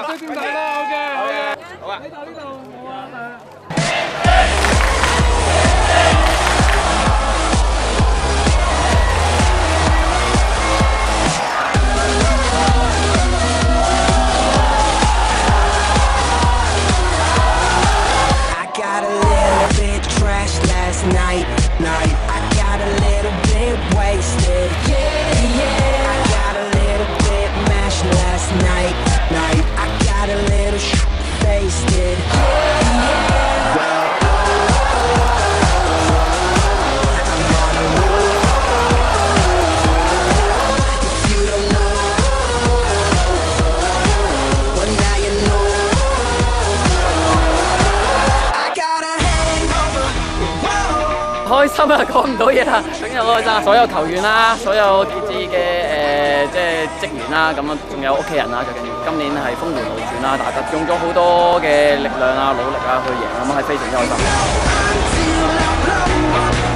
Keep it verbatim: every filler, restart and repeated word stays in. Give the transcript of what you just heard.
追點睇啦 ，OK， 好啊， 呢度呢度，好啊。 Night, night, I got a little bit wasted. Yeah, yeah. I got a little bit mashed last night, night. I got a little sh**faced it. Yeah, yeah. Well, I'm on a roll. If you don't know, well now you know. I got a hangover. 開心啊，講唔到嘢啦，梗係開心！所有球員啦，所有傑志嘅誒即係職員啦，咁啊仲有屋企人啦，最緊要今年係峰迴路轉啦，大家用咗好多嘅力量啊、努力啊去贏，咁係非常之開心。